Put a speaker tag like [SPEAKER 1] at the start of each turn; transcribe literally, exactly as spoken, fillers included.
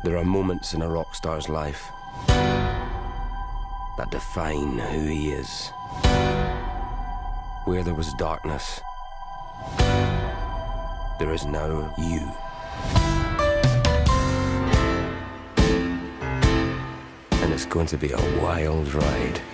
[SPEAKER 1] There are moments in a rock star's life that define who he is. Where there was darkness, there is now you. And it's going to be a wild ride.